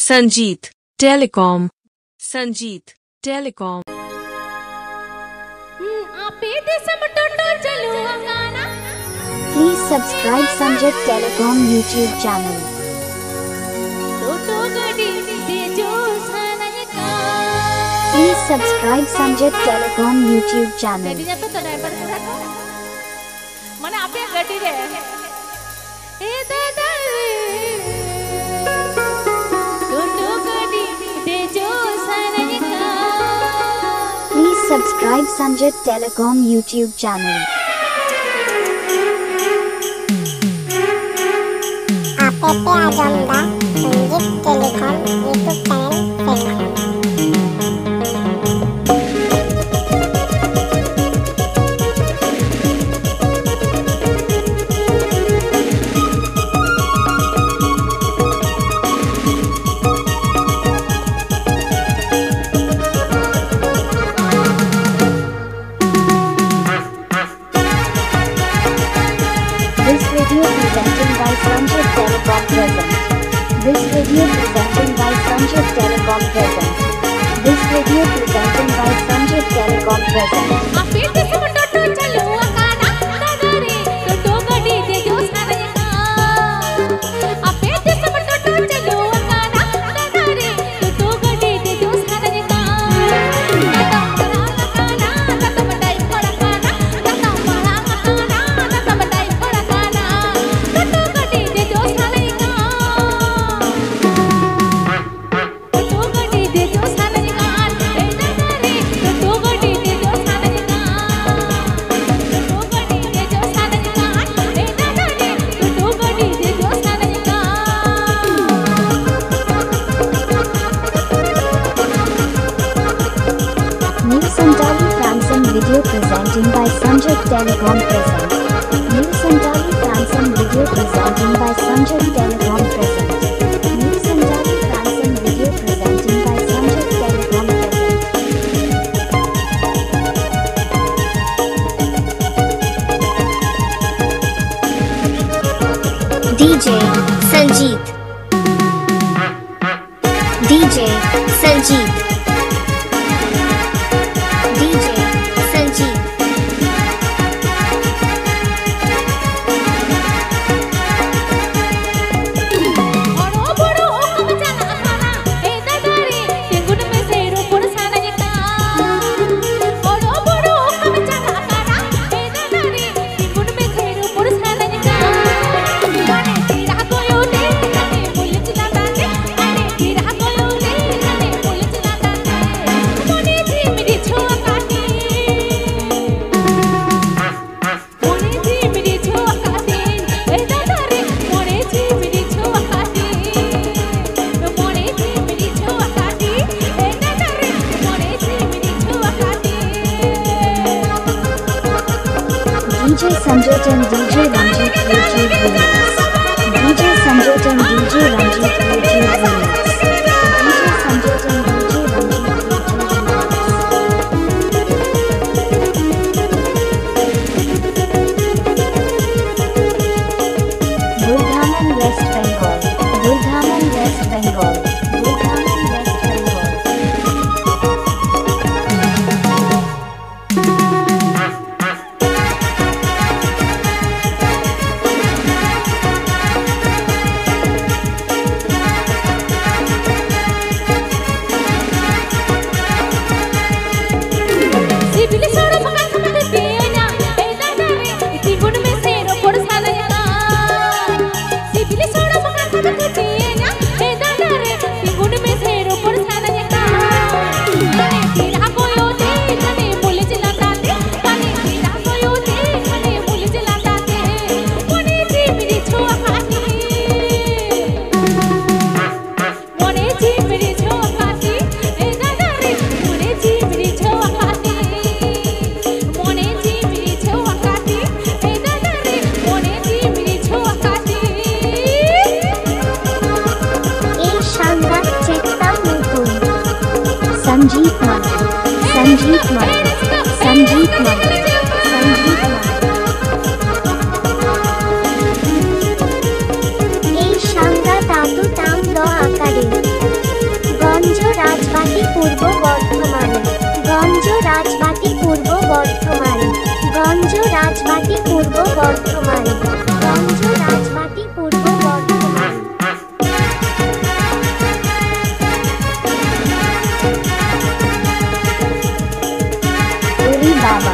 Sanjeet Telecom, Sanjit Telecom. Please subscribe Sanjit Telecom YouTube channel. Please subscribe Sanjit Telecom YouTube channel. Please subscribe Sanjit Telecom YouTube channel. पे आ जाऊंगा Sanjit Telecom YouTube channel Facebook. This video presented by Sanjit Telecom present. This video presented by Sanjit Telecom present. This video presented by Sanjit Telecom present. New Santali Franson video presenting by Sanjit Telecom present. New Santali Franson video presenting by Sanjit Telecom present. New Santali Franson video presenting by Sanjit Telecom present. DJ Sanjit, DJ Sanjit, DJ Sanjit. DJ Sanjit and DJ Ranjit YouTube remix. DJ Sanjit and DJ Ranjit YouTube remix. DJ Sanjit and DJ Ranjit YouTube remix. Burdhaman West Bengal. Burdhaman West Bengal. Burdhaman West Bengal. Sanjeet Mani, Sanjeet Mani, Sanjeet Mani, Sanjeet Mani. এই সংজ্ঞা তাতু তাম দ আকারে পূর্ব বর্ধমানে, গঞ্জ রাজবাটি পূর্ব বর্ধমানে, গঞ্জ রাজবাটি পূর্ব বর্ধমানে, গঞ্জ রাজবাটি পূর্ব বর্ধমানে। ওরে বাবা।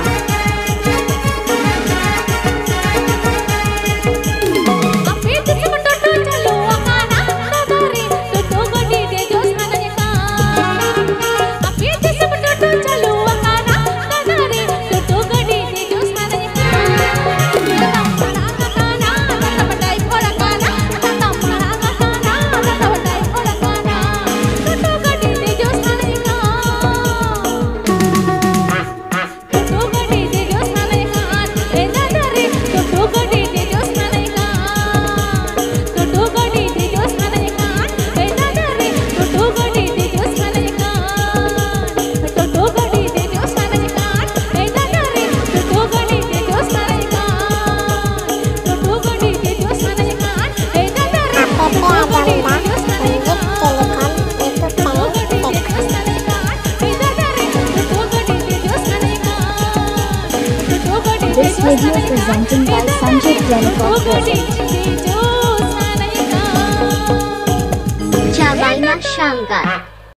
This video presenting by Sanjit Telecom present. Chabaina Shankar.